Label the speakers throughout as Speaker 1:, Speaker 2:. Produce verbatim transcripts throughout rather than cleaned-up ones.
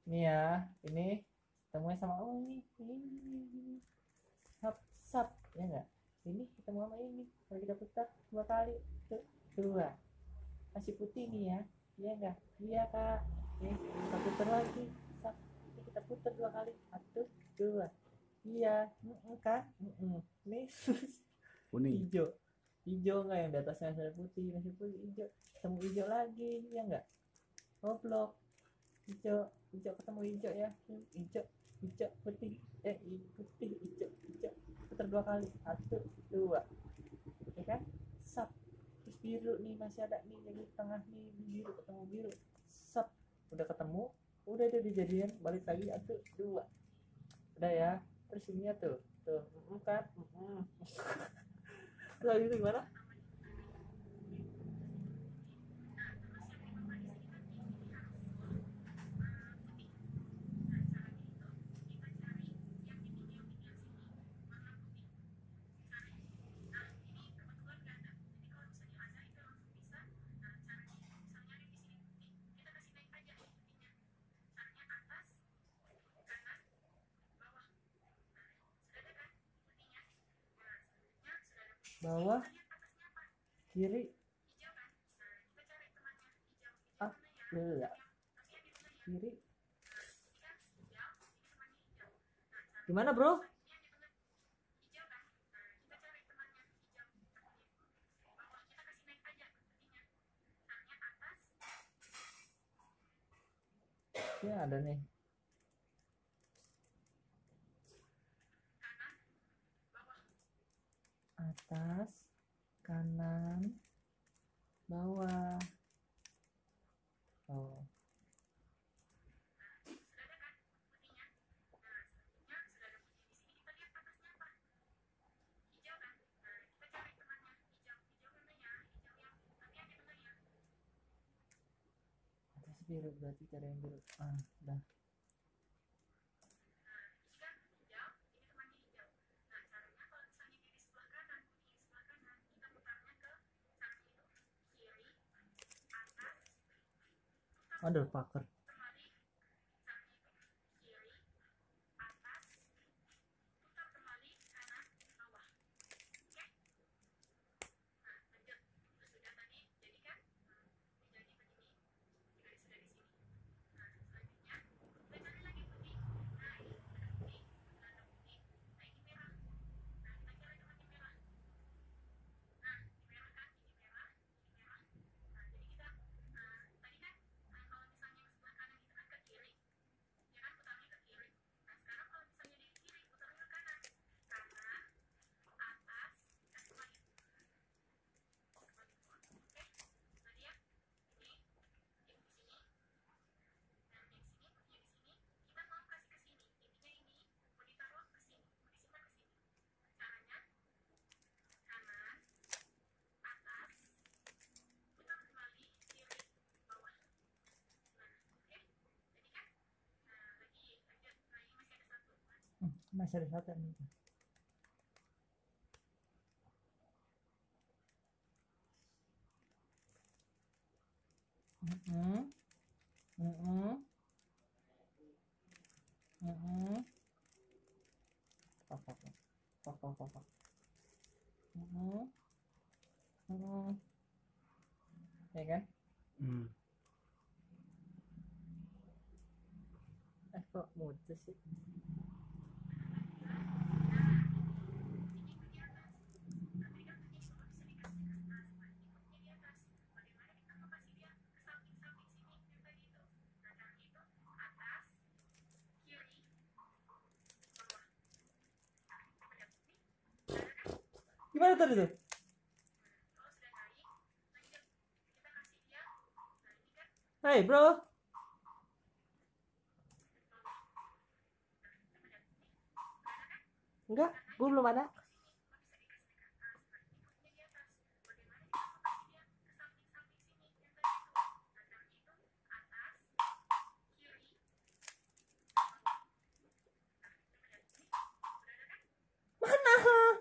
Speaker 1: Nih ya, ini ketemunya sama oh ini, ini, ini. Sap, sap, ya enggak? Ini ketemu sama ini. Kalau kita putar dua kali, tuh, dua. Masih putih nih ya, iya enggak? Iya kak. Nih, kita putar lagi. Sap, ini kita putar dua kali. Satu, dua. Iya, mm kak. Mm Nih,
Speaker 2: Kuning.
Speaker 1: hijau. Hijau enggak yang di atasnya ada putih, masih putih hijau. Ketemu hijau lagi, ya enggak? Goblok. Hijau, hijau ketemu hijau ya, hijau, hijau putih, eh putih hijau, hijau putar dua kali, satu dua, ya kan? Sap, terus biru nih masih ada nih yang di tengah nih, biru ketemu biru, sap, udah ketemu, udah udah dijadian, balik lagi satu dua, udah ya. Terus ini ya tuh tuh mm, kan mm. Lalu itu gimana? Bawah, kiri, up, enggak, kiri, gimana bro? Ya ada nih. Atas, kanan, bawah. Oh. Atas biru berarti cara yang biru. Ah, udah. Aduh, paker. Hmm, masih ada satu nih. Mm-mm. Mm-mm. Mm-mm. Pak, pak, pak. Pak, pak, pak, pak. Mm-mm. Mm-mm. Ya kan?
Speaker 2: Hmm.
Speaker 1: Eh kok mutus sih? Gimana tadi tuh? Hai bro. Enggak, gue belum ada. Mana?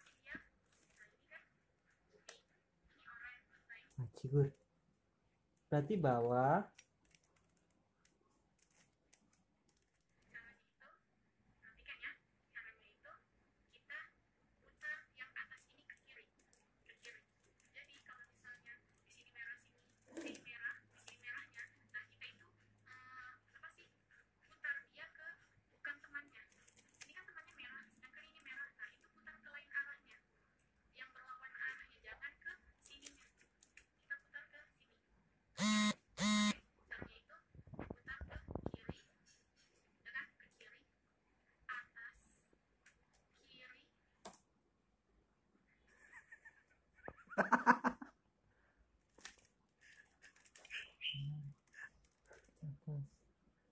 Speaker 1: Cigur. berarti bawah.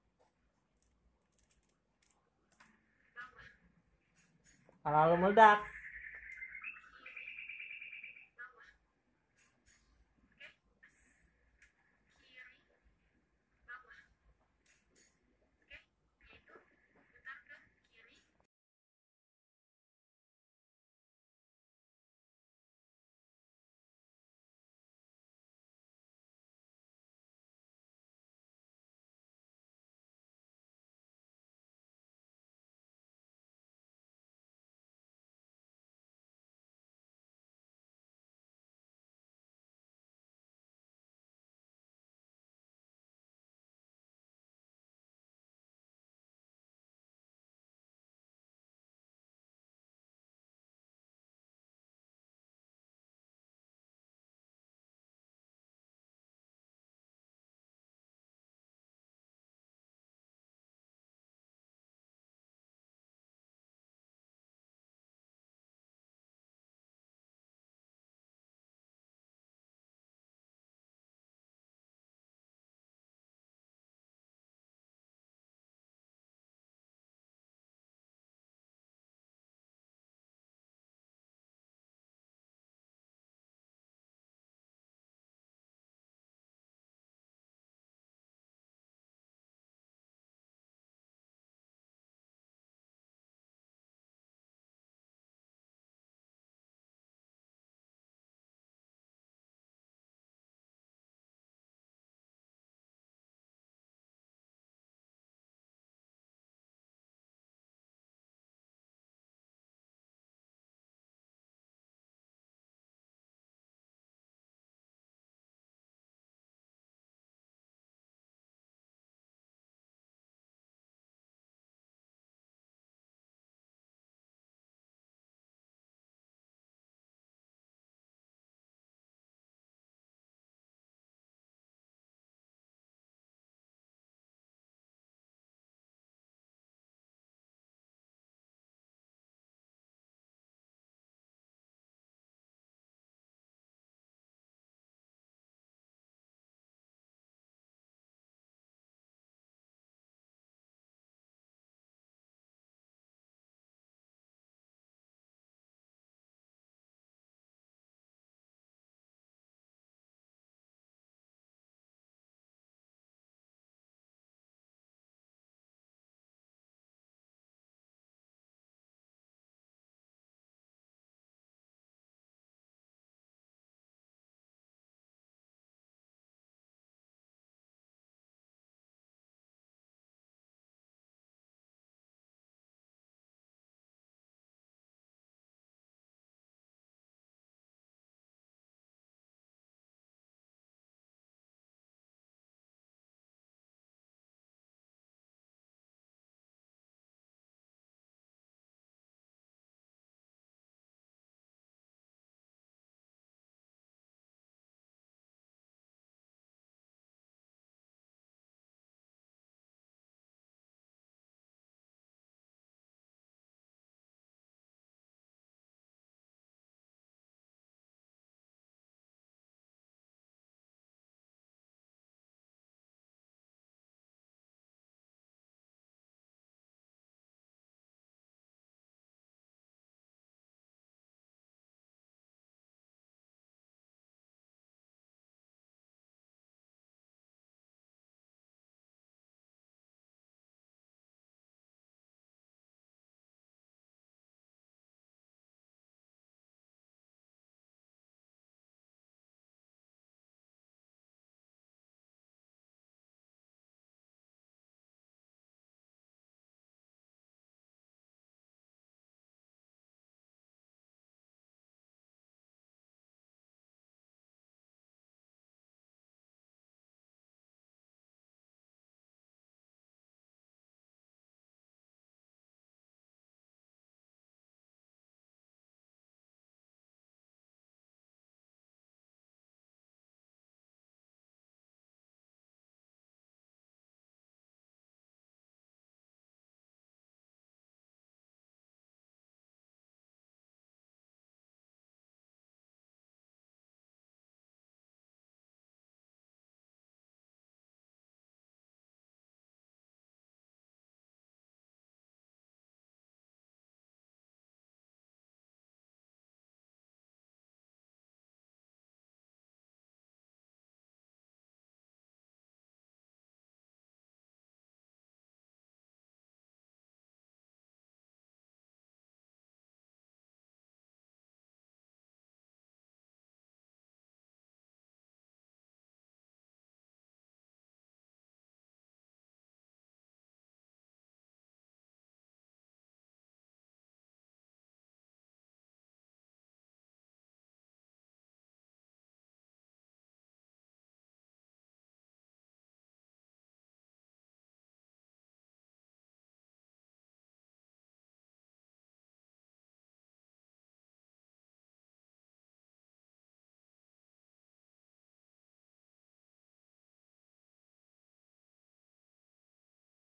Speaker 1: Kalau meledak